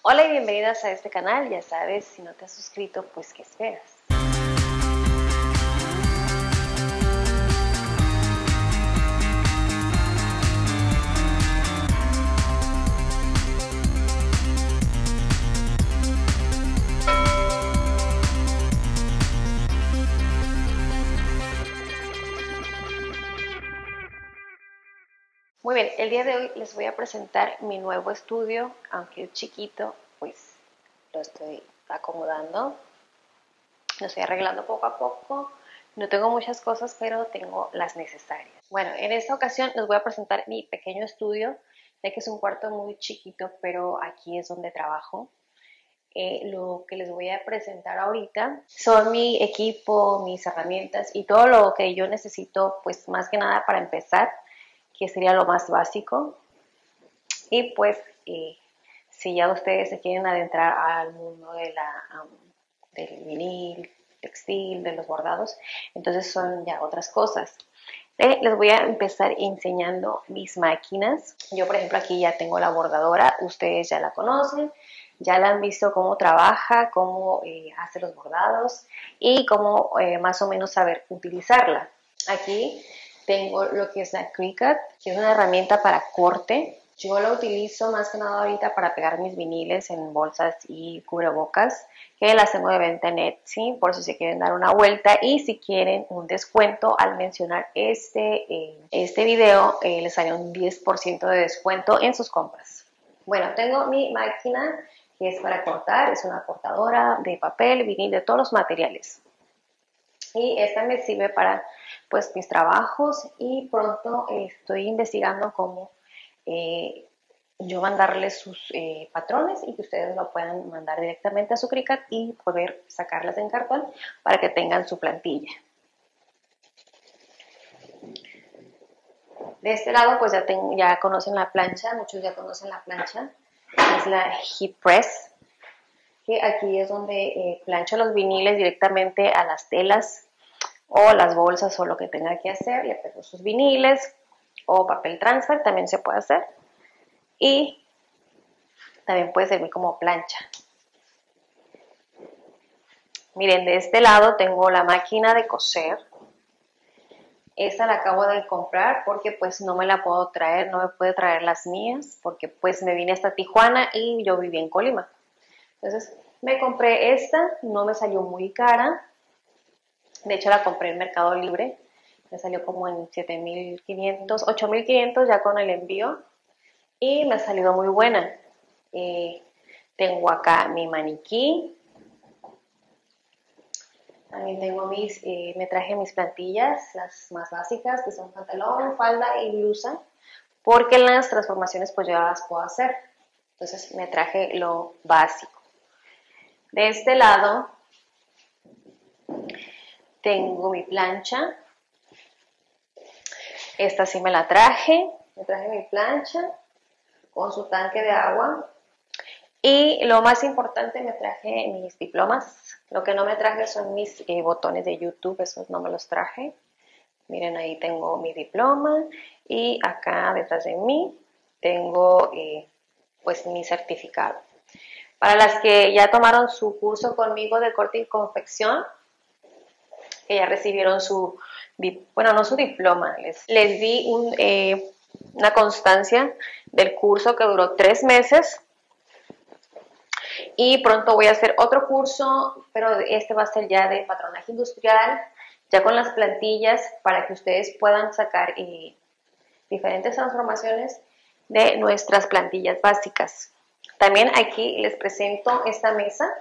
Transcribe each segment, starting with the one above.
Hola y bienvenidas a este canal. Ya sabes, si no te has suscrito, pues ¿qué esperas? Muy bien, el día de hoy les voy a presentar mi nuevo estudio, aunque es chiquito, pues lo estoy acomodando, lo estoy arreglando poco a poco. No tengo muchas cosas, pero tengo las necesarias. Bueno, en esta ocasión les voy a presentar mi pequeño estudio, ya que es un cuarto muy chiquito, pero aquí es donde trabajo. Lo que les voy a presentar ahorita son mi equipo, mis herramientas y todo lo que yo necesito, pues más que nada para empezar, que sería lo más básico. Y pues si ya ustedes se quieren adentrar al mundo de del vinil, textil, de los bordados, entonces son ya otras cosas. Les voy a empezar enseñando mis máquinas. Yo, por ejemplo, aquí ya tengo la bordadora, ustedes ya la conocen, ya la han visto cómo trabaja, cómo hace los bordados y cómo más o menos saber utilizarla. Aquí tengo lo que es la Cricut, que es una herramienta para corte. Yo la utilizo más que nada ahorita para pegar mis viniles en bolsas y cubrebocas, que las tengo de venta en Etsy, por si se quieren dar una vuelta y si quieren un descuento al mencionar este video, les sale un 10% de descuento en sus compras. Bueno, tengo mi máquina que es para cortar, es una cortadora de papel, vinil, de todos los materiales. Y esta me sirve para pues mis trabajos y pronto estoy investigando cómo yo mandarles sus patrones y que ustedes lo puedan mandar directamente a su Cricut y poder sacarlas en cartón para que tengan su plantilla. De este lado pues ya conocen la plancha, muchos ya conocen la plancha, es la Heat Press, que aquí es donde plancho los viniles directamente a las telas o las bolsas o lo que tenga que hacer, le pego sus viniles o papel transfer también se puede hacer y también puede servir como plancha. Miren, de este lado tengo la máquina de coser. Esta la acabo de comprar porque pues no me la puedo traer, no me puede traer las mías porque pues me vine hasta Tijuana y yo vivía en Colima. Entonces me compré esta, no me salió muy cara. De hecho la compré en Mercado Libre, me salió como en 7,500, 8,500 ya con el envío y me ha salido muy buena. Tengo acá mi maniquí, también tengo me traje mis plantillas, las más básicas que son pantalón, falda y blusa, porque en las transformaciones pues yo las puedo hacer, entonces me traje lo básico. De este lado tengo mi plancha, esta sí me traje mi plancha con su tanque de agua y lo más importante me traje mis diplomas, lo que no me traje son mis botones de YouTube, esos no me los traje, miren ahí tengo mi diploma y acá detrás de mí tengo pues mi certificado. Para las que ya tomaron su curso conmigo de corte y confección, que ya recibieron bueno, no su diploma, les di una constancia del curso que duró 3 meses y pronto voy a hacer otro curso, pero este va a ser ya de patronaje industrial, ya con las plantillas para que ustedes puedan sacar diferentes transformaciones de nuestras plantillas básicas. También aquí les presento esta mesa.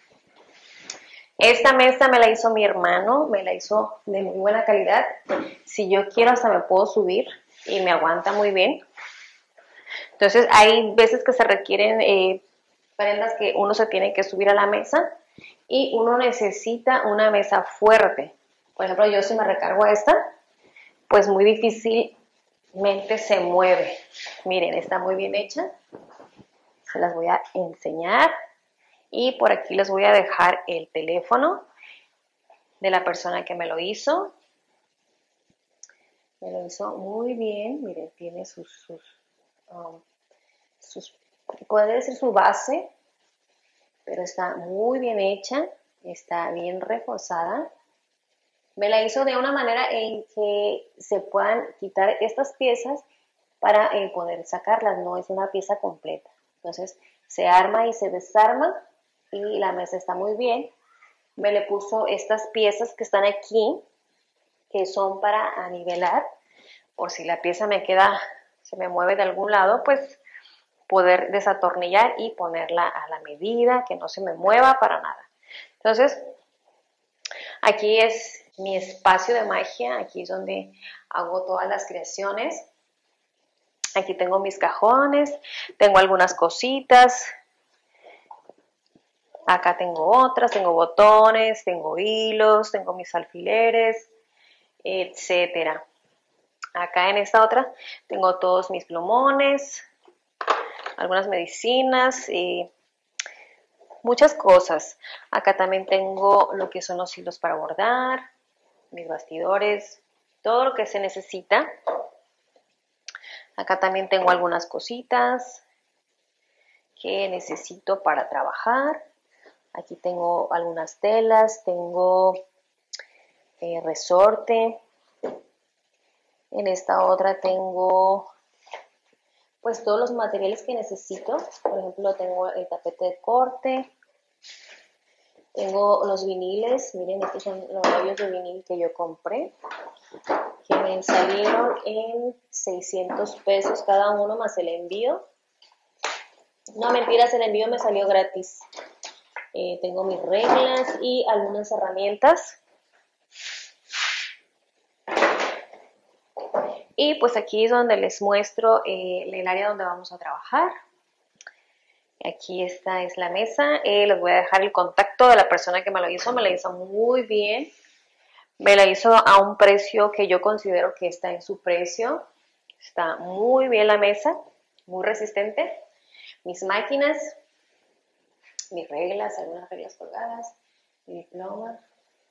Esta mesa me la hizo mi hermano, me la hizo de muy buena calidad. Si yo quiero hasta me puedo subir y me aguanta muy bien. Entonces hay veces que se requieren prendas que uno se tiene que subir a la mesa y uno necesita una mesa fuerte. Por ejemplo, yo si me recargo a esta, pues muy difícilmente se mueve. Miren, está muy bien hecha. Se las voy a enseñar. Y por aquí les voy a dejar el teléfono de la persona que me lo hizo. Me lo hizo muy bien. Miren, tiene puede decir su base. pero está muy bien hecha, está bien reforzada. Me la hizo de una manera en que se puedan quitar estas piezas para poder sacarlas, no es una pieza completa. Entonces se arma y se desarma y la mesa está muy bien. Me le puso estas piezas que están aquí, que son para anivelar, por si la pieza me queda, se me mueve de algún lado, pues poder desatornillar y ponerla a la medida, que no se me mueva para nada. Entonces, aquí es mi espacio de magia, aquí es donde hago todas las creaciones. Aquí tengo mis cajones, tengo algunas cositas. Acá tengo otras, tengo botones, tengo hilos, tengo mis alfileres, etcétera. Acá en esta otra tengo todos mis plumones, algunas medicinas y muchas cosas. Acá también tengo lo que son los hilos para bordar, mis bastidores, todo lo que se necesita. Acá también tengo algunas cositas que necesito para trabajar. Aquí tengo algunas telas, tengo resorte. En esta otra tengo pues todos los materiales que necesito. Por ejemplo, tengo el tapete de corte, tengo los viniles. Miren, estos son los rollos de vinil que yo compré, que me salieron en 600 pesos cada uno más el envío. No, mentiras, el envío me salió gratis. Tengo mis reglas y algunas herramientas. Y pues aquí es donde les muestro el área donde vamos a trabajar. Aquí esta es la mesa. Les voy a dejar el contacto de la persona que me lo hizo. Me la hizo muy bien. Me la hizo a un precio que yo considero que está en su precio. Está muy bien la mesa, muy resistente. Mis máquinas, mis reglas, algunas reglas colgadas, mi diploma,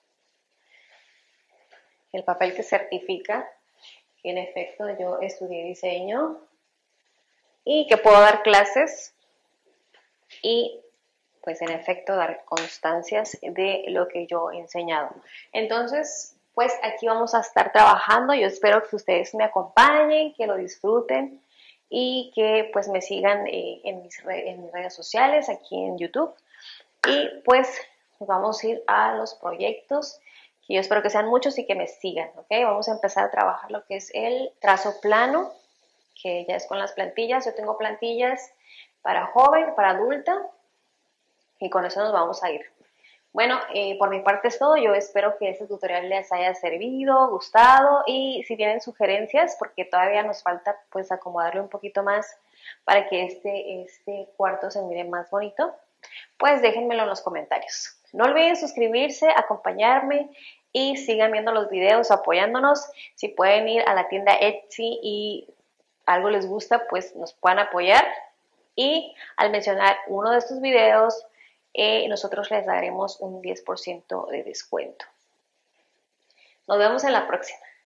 el papel que certifica que en efecto yo estudié diseño y que puedo dar clases y pues en efecto dar constancias de lo que yo he enseñado. Entonces, pues aquí vamos a estar trabajando. Yo espero que ustedes me acompañen, que lo disfruten y que pues me sigan en mis redes sociales, aquí en YouTube. Y pues vamos a ir a los proyectos, que yo espero que sean muchos y que me sigan, ¿ok? Vamos a empezar a trabajar lo que es el trazo plano, que ya es con las plantillas. Yo tengo plantillas para joven, para adulta, y con eso nos vamos a ir. Bueno, por mi parte es todo. Yo espero que este tutorial les haya servido, gustado, y si tienen sugerencias, porque todavía nos falta pues acomodarle un poquito más para que este cuarto se mire más bonito, pues déjenmelo en los comentarios. No olviden suscribirse, acompañarme y sigan viendo los videos, apoyándonos. Si pueden ir a la tienda Etsy y algo les gusta, pues nos puedan apoyar. Y al mencionar uno de estos videos, nosotros les daremos un 10% de descuento. Nos vemos en la próxima.